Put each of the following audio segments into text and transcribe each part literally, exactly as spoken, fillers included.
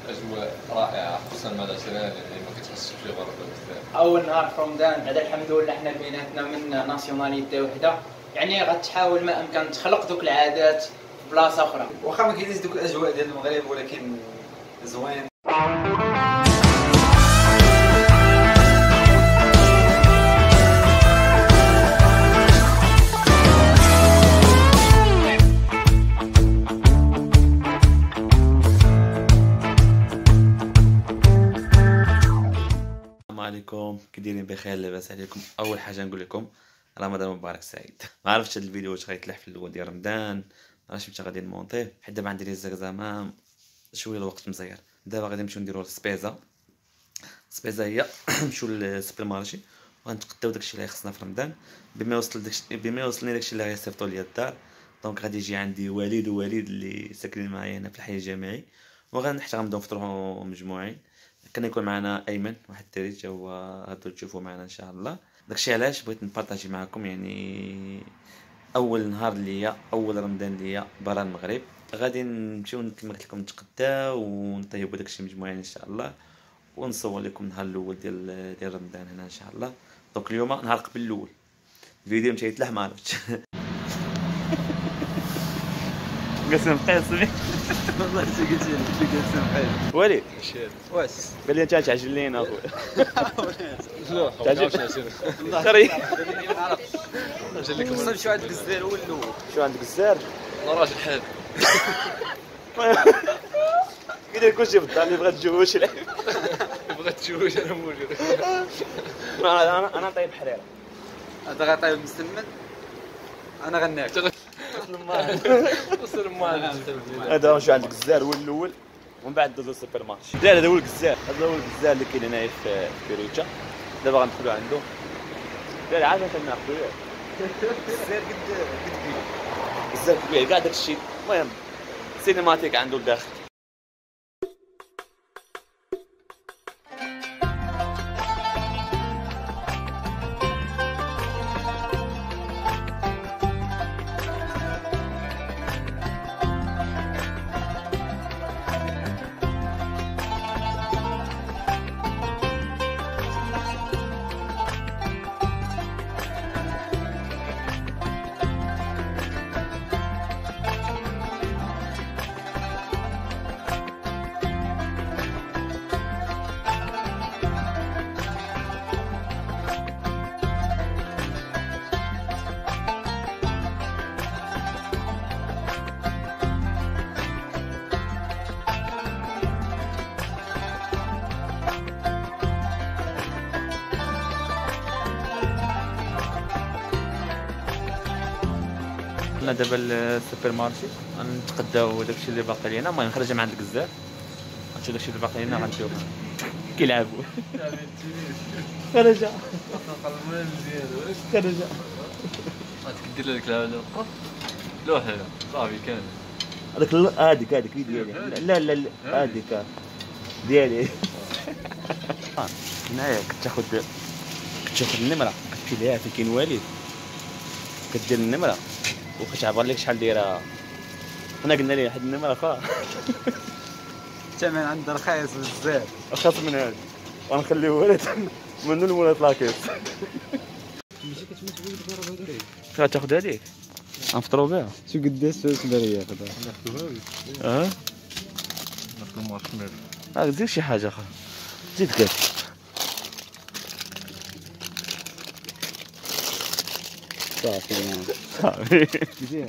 اجواء رائعه خصوصا مع العشرين اللي ما كتحسش فيه غربه بزاف. اول نهار في رمضان بعد الحمد لله حنا بيناتنا من ناسيوناليتي وحده، يعني غتحاول ما امكن تخلق دوك العادات في بلاصه اخرى. واخا ما كاينينش دوك الاجواء ديال المغرب ولكن زوين. السلام عليكم، كي دايرين؟ بخير؟ لاباس عليكم؟ اول حاجه نقول لكم رمضان مبارك سعيد. ما عرفتش هذا الفيديو واش غيطلع في الاول ديال رمضان، عرفتش متى غادي نمونطيه، حيت دابا عندي لي زعما شويه الوقت مزير. دابا غادي نمشيو نديرو السبيزه. السبيزه هي نمشيو للسوبر مارشي وغنتقداو داكشي اللي خصنا في رمضان. بما وصل داكشي بما وصلني داكشي اللي غيصيفطوا لي الدار، دونك غادي يجي عندي وليد ووليد اللي ساكنين معايا هنا في الحي الجامعي، وغنحتى غنبداو نفطروا مجموعين. كان يكون معنا ايمن واحد الدري حتى هو غادي تشوفوا معنا ان شاء الله. داكشي علاش بغيت نبارطاجي معكم، يعني اول نهار ليا، اول رمضان ليا برا المغرب. غادي نمشيو كما قلت لكم نتقداو ونطيبوا داكشي مجموعين ان شاء الله، ونصور لكم النهار الاول ديال ديال رمضان هنا ان شاء الله. دونك اليوم نهار قبل الاول، الفيديو مشى يتلاح ما عرفتش قسم قاسمي والله انت قلت لي قسم حلو. وليد واش قال لي انت تعجل لينا اخويا. لا تعجب الله خري ما نعرفش. اجل لكم وصل شو عندك الزير هو الاول. شو عندك الزار؟ انا راجل حاد كيدير كلشي في الدار، اللي بغات تجوج يلعب. بغيت تشوج انا موجود. انا انا طيب حريره. هذا غطايب مسلمن انا غناك وصل ما هذا شو عندك الزار هو الاول، ومن بعد دوزو السوبر مارشي. لا هذا هو الكزار، هذا هو الكزار اللي كاين هنايا في بيروتا. دابا غندخلوا عنده. لا عاد كناخذوا الزير قد قد كبير. الكزار كبير كاع داكشي. المهم سينماتيك عنده لداخل. حنا دابا السوبر مارشي غنتقداو داكشي اللي باقي لينا. المهم خرج من عند الكزار غنشوف داكشي اللي باقي لينا غنشوف كيلعبوا. خرج خرج غتكدير لك العاده لوحه صافي كامل. هذاك هذيك هذيك ديالي. لا لا لا هذيك ديالي. هنايا كتاخذ كتاخذ النمره كتشيلها فين كاين والد، كدير النمره وكتعبر لك شحال دايره. حنا قلنا ليه واحد النمره اخرى الثمن عند رخيص بزاف، رخص من هذا، ونخليه ولد منو المولات لاكيس. ماشي كتمشي بغيت تجرب هذيك. غتاخذ هذيك غنفطروا بها. شو قداش تقدر ياخذها؟ ناخذوها اه ناخذ مارشميلو. اه زيد شي حاجه اخرى، زيد كاع صافي صافي. مزيان.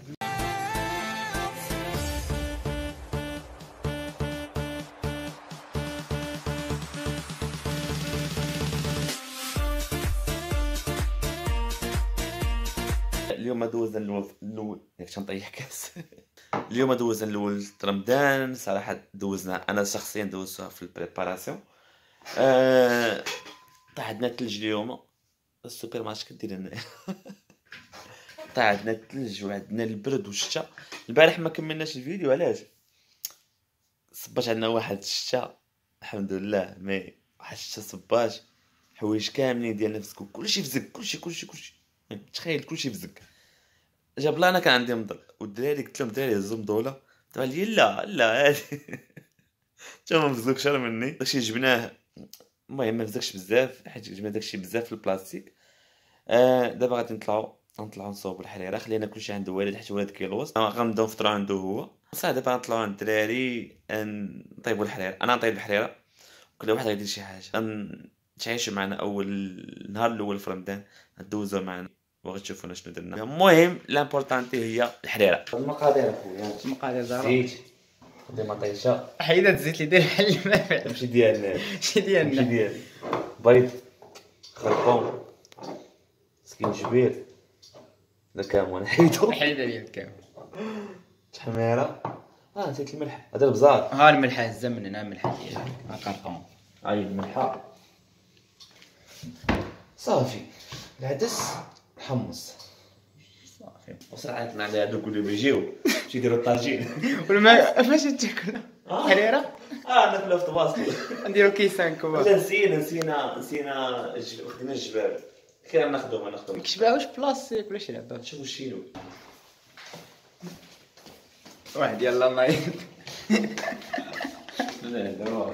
اليوم دوزنا الاول الاول ياك تنطيح كاس. اليوم دوزنا الاول رمضان صراحه. دوزنا انا شخصيا دوزتها في البريباراسيون. أه... طاح عندنا الثلج اليوم. السوبر مارشي كدير لنا طاح عندنا الثلج وعندنا البرد والشتا. البارح ما كملناش الفيديو علاش؟ صباش عندنا واحد الشتا الحمد لله، مي واحد الشتا صباش حوايج كاملين ديال نفسك كلشي فزق، كلشي كلشي كلشي تخيل كلشي فزق. جاب لا انا كان عندي مضر والدراري قلت لهم دراري هزوا مضوله، قالوا لي لا لا هادي تا ما مفزوكش راه مني داكشي جبناه. المهم ما فزكش بزاف حيت جبنا داكشي بزاف في البلاستيك. آه دابا غادي نطلعوا نطلعوا نصوبوا الحريره. خلينا كلشي عند والد حيت والد كيلوص. غنبداو نفطروا عنده هو صافي. دابا غنطلعوا عند الدراري نطيبوا الحريره. انا نطيب الحريره كل واحد غيدير شي حاجه. غنتعايشوا معنا اول النهار الاول في رمضان غدوزوا معنا وغتشوفونا شنو درنا. المهم لامبورطانتي هي الحريره. المقادير اخويا المقادير زهره زيت خدي مطيشه حيدات الزيت اللي داير بحال الماء ماشي ديالنا ماشي ماشي ديالنا ديالي. بيض خرقوم سكينجبير الكمون حيدو حيده ديال الكامل تحميره. اه نسيت الملح هذا البزار. ها الملحه هزه من هنا الملحه ديالها ها كارطون هاي الملحه صافي. العدس حمص صافي. وصراحه على هادوك اللي بيجيو شي يديروا الطاجين. والماء فاش تاكل حريره اه ناكلها في طباصل. نديرو كيسان كبار. لا نسينا نسينا نسينا الج- خدينا الجبال كي ناخذو ما ناخذو. كشباوش بلاصيك ولا شي لعبه شوفوا الشيلو واحد يلا نايض. لا لا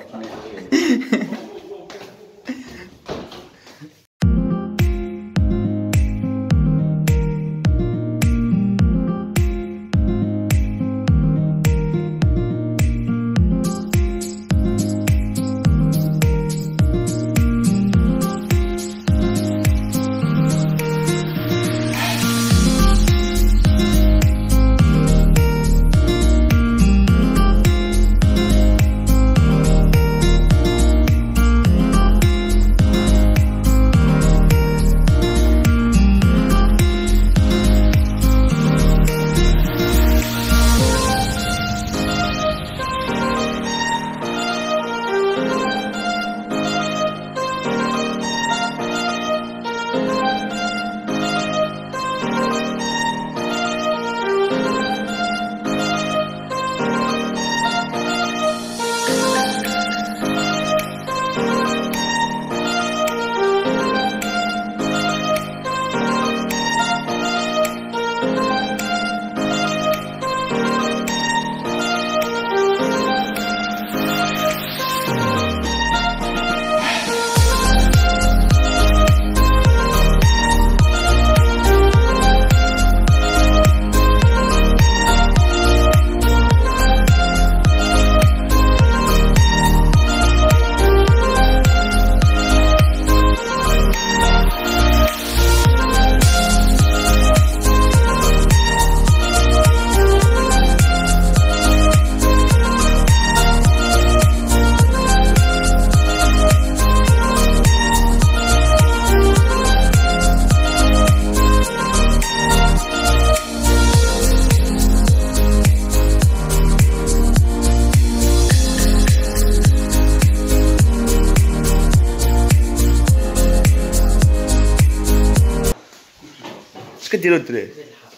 اش كديروا الدراري؟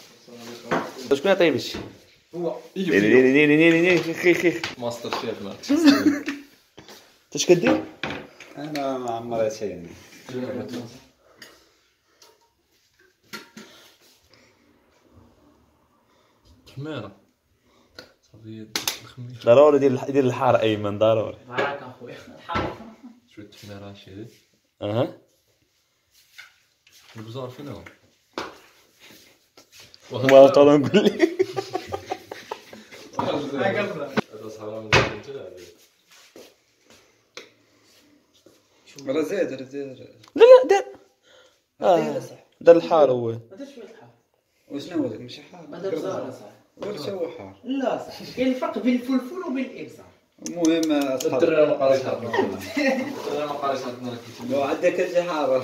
شكون طيب هادشي؟ هو نيري نيري نيري نيري نيري خي خي. ماستر شيف ما انت اش كدير؟ انا مع مرتين. تحميرة صافي الخميس ضروري دير دير الحار ايمن ضروري. معاك اخويا شوية تحميرة هادشي اها البزار فين هو؟ ما طول نقول لك هذا صحراء من الزيت راه زاد راه زاد. لا لا دار اه دار الحار هو. هذا شويه الحار وشنو هو ماشي حار؟ هذا بزار صح ولا هو حار. لا صح كاين الفرق بين الفلفل وبين الابزار. المهم اصحاب الدراري ما قاريش هاد الدراري ما قاريش هاد لو عندك شي حار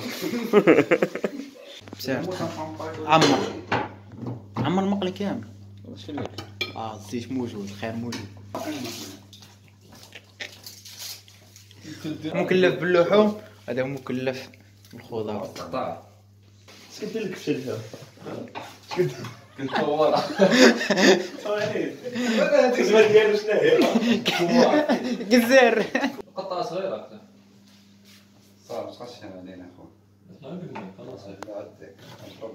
عمر عمر المقلي كامل. واش لك اه الزيت موجود الخير موجود. مكلف باللحوم هذا مكلف بالخضار. قطع اش كدير لك في الشجره؟ كنت ورا الخدمه ديالو شنو هي؟ جزير قطعة صغيرة صافي تخشن علينا اخو. ما قلنا خلاص عندك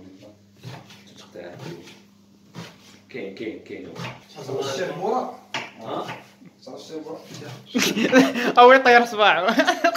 كاين كاين كاين الشيخ مورا او يطير صباعه.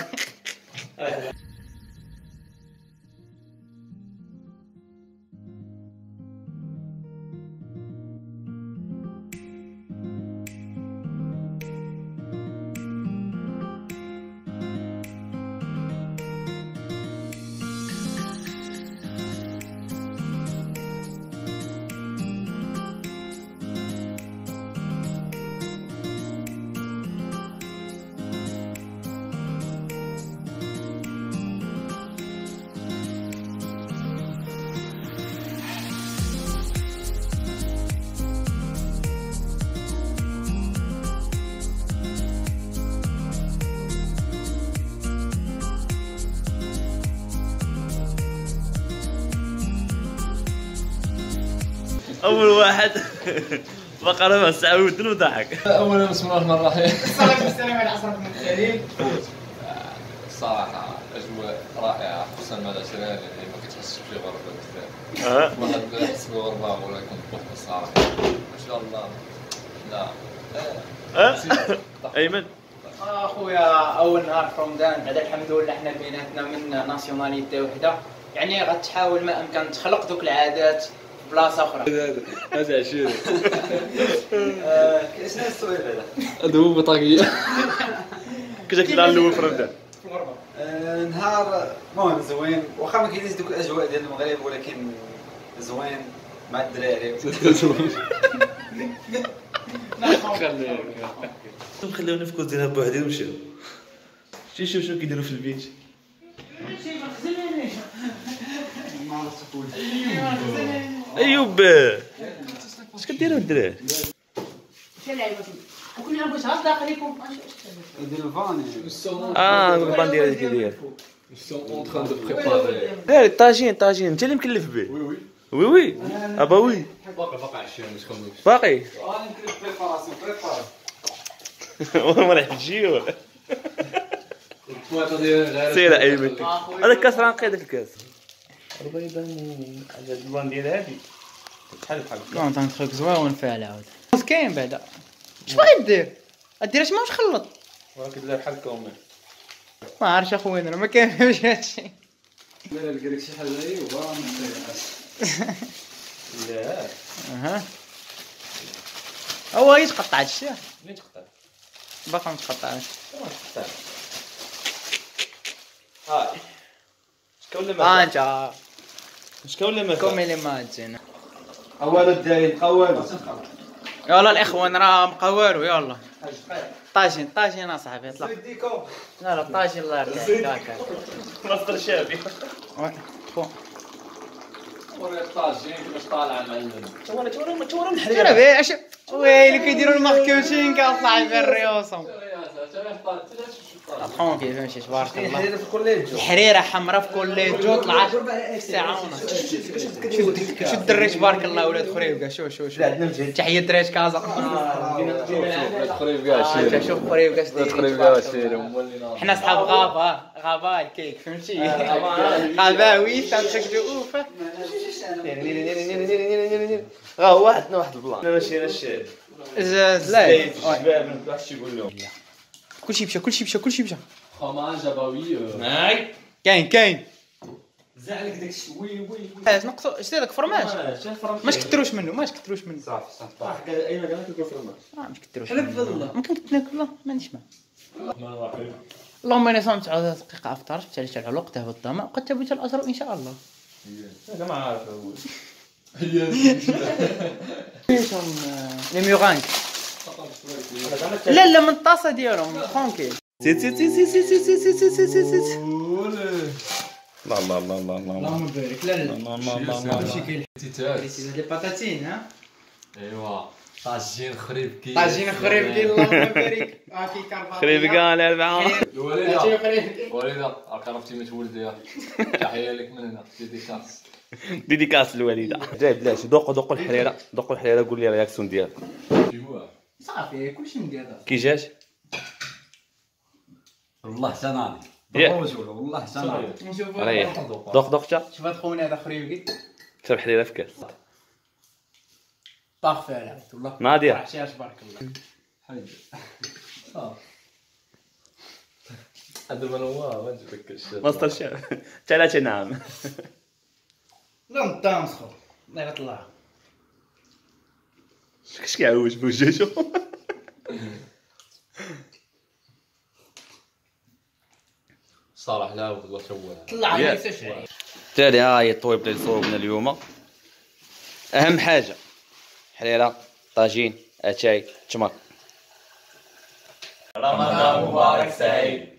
اول واحد بقرة مع سعود وضحك. اولا بسم الله الرحمن الرحيم. الصلاة والسلام على اشرف المرسلين. الصراحه اجواء رائعه خصوصا مع العشرين اللي ما كتحسش بشي غربه بزاف. اه واحد بدا يحس بالغربه ولا يكون بوحده الصراحه ما شاء الله. لا اه ايمن اخويا اول نهار في رمضان بعد الحمد لله حنا بيناتنا من ناسيوناليتي وحده، يعني غتحاول ما امكن تخلق دوك العادات في بلاصه اخرى. هذا عشيري. شنو السؤال هذا؟ هذا هو بطاقيه. كيفاش النهار الاول في رمضان؟ في الغربه. آه، نهار المهم زوين، واخا ما كاينينش دوك الاجواء ديال المغرب ولكن زوين مع الدراري. نخليونا في كوز ديالها بوحدين ومشيو. شي شوف شنو كيديروا في البيت. ايوب اش كديروا الدراري؟ اه الباندير اللي كيدير. داري الطاجين طاجين انت اللي مكلف به. وي وي وي وي ابا وي باقي باقي عشرين ما تخممش. باقي انا ندير بريباراسيون بريبار. والله راح تجيو الطواطه ديال سير ايمن هذا الكاس راه نقي داك الكاس البيضه هذا الباندير هادي بحال بحال لا انت تخرج زوين فيها العود. كاين بعدا اش باغي دير؟ دير اش ماهوش خلط. ولكن دير بحال الكومي ما عرفتش اخويا انا ما كاينش هادشي. لا لقى لك شي حاجه هي وبا لا اها هو يتقطع هادشي منين تقطع باقا ما تقطعش. تقطع هاي شكون اللي اه ما انت شكون اللي ما كومي اللي ما تجينا. اول الداين قوال. يلا الاخوان راه مقوالو يلا طاجين طاجين اصاحبي اطلق. ديكو لا لا طاجين الله يرضيك هكا. مصدر شابي وي فو ورا الطاجين كيفاش طالعه معلم. تورا تورا تورا انا الحريره بيه اش ويلي كيديروا الماركتينغ اصاحبي الريوسهم. ترونكي فهمتي تبارك الله. الحريره في الكوليج. الحريره حمراء في كوليجو طلعت ساعه ونص. شو الدري تبارك الله ولاد خريبكا. شو شو شو تحيه دريت كازا. تقريبا كاع آه، عشيري. شوف خريبكا شديد. تقريبا كاع عشيري مولينا. حنا صحاب غابه غابه الكيك فهمتي. غاباوي تنتخدو اوف. ها واحد واحد البلان ماشي ماشي لا الشباب واحد شي يقول لهم كلشي مشى كلشي مشى كلشي مشى. خماج ابوي. هاي كاين كاين زعلك داك الشيء وي وي اش نقصوا اش داك فرماج ما تكثروش منه ما تكثروش منه. صافي صافي. صح اي مكان كيكون في الماء اه ما تكثروش حلف منه. بالله. ممكن تاكل لا ما عنديش مانع. اللهم اني صمت على دقيقه افطر بالتالي على الوقت هو الظما وقد تبت الازرق ان شاء الله. انا ما عارف هو فيهم لي ميغانك. لا لا من الطاسه ديالهم ترونكيل. سيت سيت سيت سيت سيت سيت سيت سيت سيت سيت سيت لا لا لا لا لا اللهم بارك. لا لا لا لا لا كلشي كاين. تيتات. لي باتاتين ها ايوا طاجين خريب كي. طاجين خريب كاين اللهم بارك. اه كي كربات خريب كاع الاربعه الوالده. هادشي خريب. والده راك عرفتي مت ولدي. تحيه لك من هنا ديديكاس. ديديكاس الوالده جاي بلاش دوقوا دوقوا الحريره دوقوا الحريره قول لي الرياكسيون ديالك ايوا صافي كلشي ندير. كي جات والله سناني. يا. والله سناني. نشوف ريح دوق دوق تا شوف هاد خونا هذا خريبكي شرب حريره في كاس طاخ فيها العيد والله. نادية. عشير تبارك الله. حيد صافي هذا من هو ما نتفكرش ماستر شيف ثلاثة نعم. لا نطا مسخر الله يطلع اش كيعوج بوجهو. صراحه لا والله شوه طلع يا. ما ينساش عليه. تالي ها هي الطويب اللي صوبنا اليوم. اهم حاجه حريره طاجين اتاي تمر. رمضان مبارك سعيد.